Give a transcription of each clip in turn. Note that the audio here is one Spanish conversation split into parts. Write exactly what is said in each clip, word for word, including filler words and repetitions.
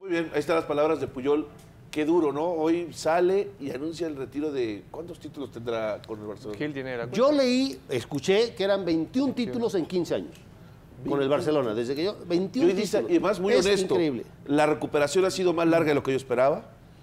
Muy bien, ahí están las palabras de Puyol. Qué duro, ¿no? Hoy sale y anuncia el retiro de... ¿Cuántos títulos tendrá con el Barcelona? Gil tiene la Yo leí, escuché que eran veintiún títulos en quince años con el Barcelona. Desde que yo... veintiún Yo dice, títulos. y más muy es honesto, increíble. la recuperación ha sido más larga de lo que yo esperaba.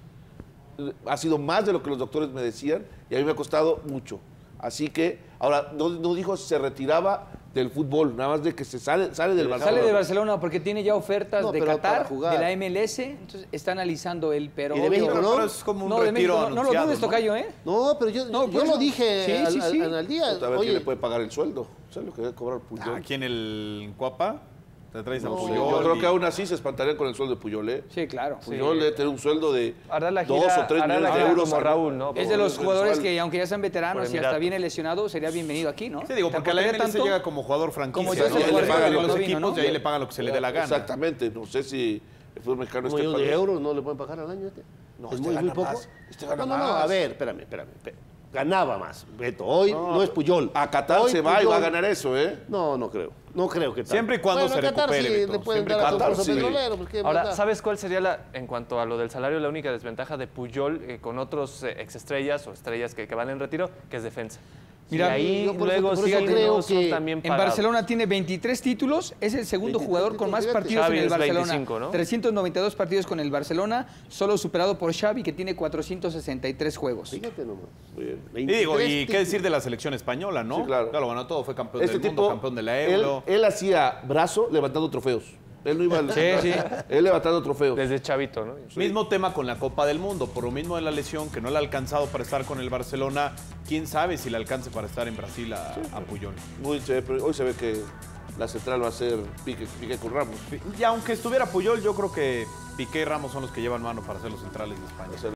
Ha sido más de lo que los doctores me decían y a mí me ha costado mucho. Así que, ahora, no, no dijo si se retiraba del fútbol, nada más de que se sale, sale del Barcelona. Sale del Barcelona porque tiene ya ofertas No, de pero para Qatar, jugar. de la M L S, entonces está analizando él, pero... Y de obvio- México, ¿no? Pero es como un No, de retiro México, no, no lo anunciado, dudes, ¿no? tocayo, ¿eh? No, pero yo, No, yo por lo eso- dije sí, al, sí, al- sí. al día. A ver quién Oye, le puede pagar el sueldo. ¿Sabes lo que debe cobrar Puyol? Aquí en el Cuapa te traes a No, Puyol. Yo creo y- que aún así se espantarían con el sueldo de Puyol, ¿eh? Sí, claro. Puyol debe tener un sueldo de Hará la dos gira, o tres hará la millones de gira euros. como al- Raúl, ¿no? Es de los Mensual. jugadores que, aunque ya sean veteranos Por y hasta Emiratos. viene lesionado, sería bienvenido aquí, ¿no? Sí, digo, Te porque a la aportaría M L S tanto- llega como jugador franquicia, Como ¿no? yo soy Y ahí le jugador pagan cuando los vino, equipos ¿no? y ahí le pagan lo que se le dé la gana. Exactamente. No sé si el fútbol mexicano un esté millón de pagando- euros no le pueden pagar al año este. No, es este muy, gana muy poco. más, este gana no, no, no, más. a ver, espérame, espérame. espérame. Ganaba más, Beto. Hoy no, es Puyol. A Qatar Hoy se va y Puyol- va a ganar eso, ¿eh? No, no creo. No creo que tanto. Siempre y cuando Bueno, se Qatar recupere, sí Beto. le pueden Siempre y dar a cuando- tu pozo sí. petrolero, pues, ¿qué Ahora, más da? ¿sabes cuál sería, la, en cuanto a lo del salario, la única desventaja de Puyol eh, con otros eh, exestrellas o estrellas que, que van en retiro? Que es defensa. Mira, y ahí yo por eso- luego por eso siguen creo no son que también En pagados. Barcelona tiene veintitrés títulos, es el segundo veintitrés, jugador con más fíjate. partidos Xavi en el es Barcelona. veinticinco, ¿no? trescientos noventa y dos partidos con el Barcelona, solo superado por Xavi, que tiene cuatrocientos sesenta y tres juegos. Fíjate nomás. Muy bien. Y digo, ¿y veintitrés qué decir de la selección española, no? Sí, claro. Ya lo ganó todo, fue campeón Este del mundo, tipo, campeón de la él, Euro. él hacía brazo levantando trofeos. Él no iba al... Sí, sí. Él levantando trofeos. Desde chavito, ¿no? Mismo tema con la Copa del Mundo, por lo mismo de la lesión, que no le ha alcanzado para estar con el Barcelona. ¿Quién sabe si le alcance para estar en Brasil a, a Puyol? Muy chévere, pero hoy se ve que la central va a ser Piqué, Piqué con Ramos. Y aunque estuviera Puyol, yo creo que Piqué y Ramos son los que llevan mano para ser los centrales de España.